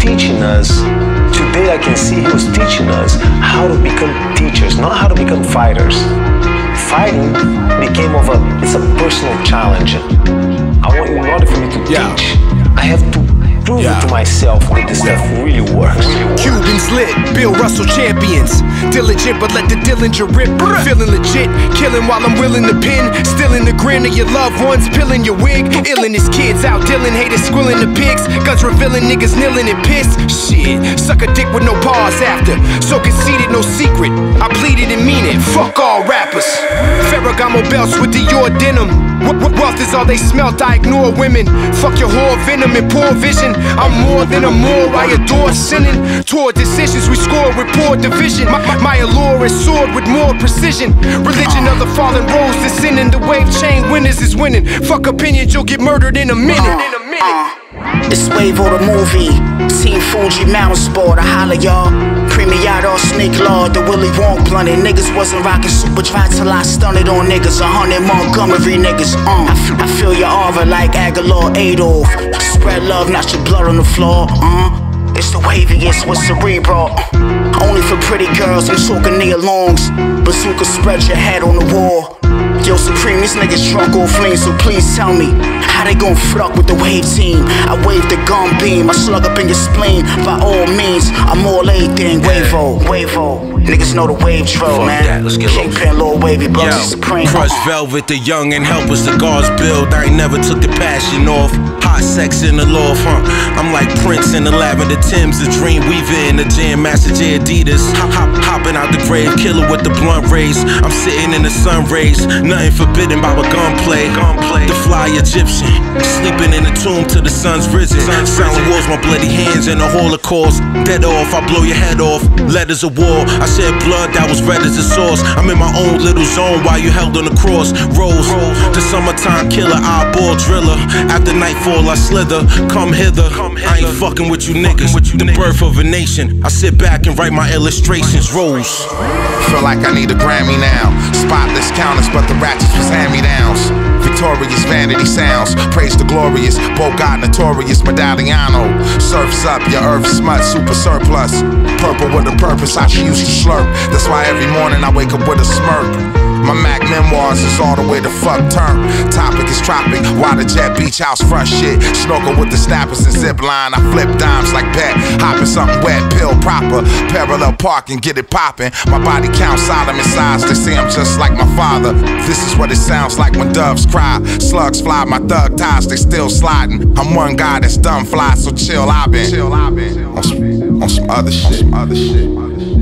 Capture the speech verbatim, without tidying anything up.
teaching us, today I can see he was teaching us how to become teachers, not how to become fighters. Fighting became of a, it's a personal challenge. I want, in order for me to yeah. teach, I have to prove yeah. it to myself that this stuff really works. Cubans lit, Bill Russell champions. Diligent, but let the Dillinger rip. Feeling legit, killing while I'm willing to pin. Still in the grin of your loved ones, pilling your wig. Illin' his kids out, dealing haters, squilling the pigs. Guns revealing niggas kneeling and pissed. Shit, suck a dick with no pause after. So conceited, no secret. I pleaded and mean it. Fuck all rappers. Ferragamo belts with Dior denim. Wealth is all they smelt, I ignore women. Fuck your whore venom and poor vision. I'm more than a more, I adore sinning. Toward decisions we score with poor division. My, my, my allure is soared with more precision. Religion of the fallen rose is sinning. The wave chain winners is winning. Fuck opinions, you'll get murdered in a minute. In a minute. It's Wave or the movie. Team Fuji Mountain Sport, I holla y'all. Premiado, Snake Law, the Willy Wonk blunted. Niggas wasn't rocking super dry till I stunted on niggas. A hundred Montgomery niggas, uh. I, f I feel your aura like Aguilar Adolf. Spread love, not your blood on the floor, uh. It's the waviest with cerebral. Only for pretty girls, I'm talking near longs. Bazooka, spread your head on the wall. Yo, Supreme, these niggas drunk off lean, so please tell me how they gon' fuck with the wave team. I wave the gun beam, I slug up in your spleen. By all means, I'm all anything. Wavo, Wavo. Niggas know the wave drill, man. Kingpin, Lil Wavy, Bugsy Supreme. Crush Velvet, the young and helpers, the guards build. I ain't never took the passion off. Hot sex in the loft, huh? I'm like Prince in the lavender Timbs, the Dream Weaver in the Jam Master J Adidas. Hop, hop, hopping out the grave, killer with the blunt rays. I'm sitting in the sun rays, nothing forbidden by a gunplay. Gunplay. The fly Egyptian, sleeping in the tomb till the sun's risen. Silent wars, my bloody hands in the Holocaust. Dead off, I blow your head off. Letters of war, I shed blood that was red as the source. I'm in my own little zone while you held on the cross. Rose, the summertime killer, eyeball driller. After nightfall, I slither. Come hither, I ain't fucking with you niggas. The birth of a nation. I sit back and write my illustrations. Rose. Feel like I need a Grammy now. Spotless counters, but the ratchets was hand-me-downs. Victorious vanity sounds, praise the glorious, Bogart notorious, Medalliano. Surfs up, your earth smut, super surplus. Purple with a purpose, how she used to slurp. That's why every morning I wake up with a smirk. My Mac memoirs is all the way to fuck turn. Topic is tropic, water jet, beach house, front shit. Snorkel with the snappers and zip line. I flip dimes like pet, hopping something wet, pill proper. Parallel parking, get it popping. My body count Solomon size, they say I'm just like my father. This is what it sounds like when doves cry. Slugs fly, my thug ties, they still sliding. I'm one guy that's dumb fly, so chill, I been, chill, I been. On some, on some other shit, some other shit.